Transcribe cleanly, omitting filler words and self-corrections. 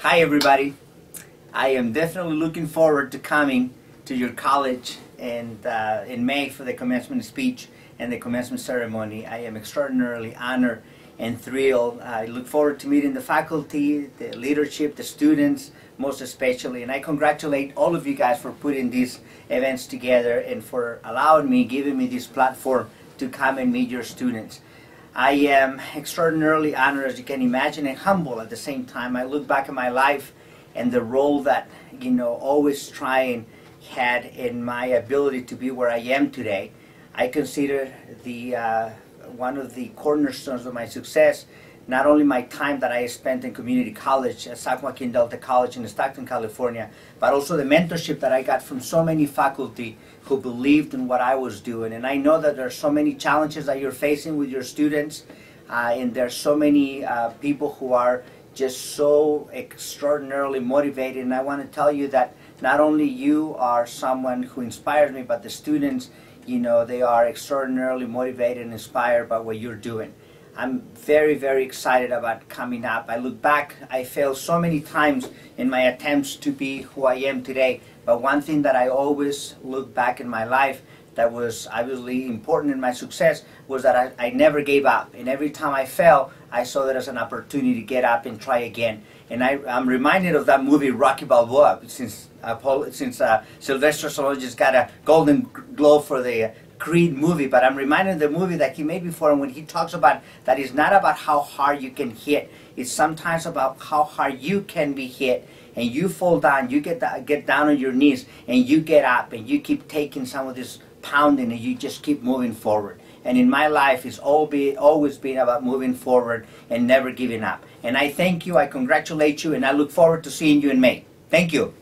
Hi everybody. I am definitely looking forward to coming to your college and in May for the commencement speech and the commencement ceremony. I am extraordinarily honored and thrilled. I look forward to meeting the faculty, the leadership, the students most especially, and I congratulate all of you guys for putting these events together and for allowing me, giving me this platform to come and meet your students. I am extraordinarily honored, as you can imagine, and humble at the same time. I look back at my life and the role that, always trying had in my ability to be where I am today. I consider the one of the cornerstones of my success, not only my time that I spent in community college at San Joaquin Delta College in Stockton, California, but also the mentorship that I got from so many faculty who believed in what I was doing. And I know that there are so many challenges that you're facing with your students, and there are so many people who are just so extraordinarily motivated. And I want to tell you that not only you are someone who inspires me, but the students, they are extraordinarily motivated and inspired by what you're doing. I'm very, very excited about coming up. I look back, I failed so many times in my attempts to be who I am today, but one thing that I always look back in my life that was obviously important in my success was that I never gave up. And every time I fell, I saw that as an opportunity to get up and try again. And I'm reminded of that movie Rocky Balboa, since Sylvester Stallone just got a Golden Globe for the Creed movie, but I'm reminded of the movie that he made before, and when he talks about that it's not about how hard you can hit, it's sometimes about how hard you can be hit, and you fall down, you get down on your knees, and you get up, and you keep taking some of this pounding, and you just keep moving forward. And in my life, it's always been about moving forward and never giving up. And I thank you, I congratulate you, and I look forward to seeing you in May. Thank you.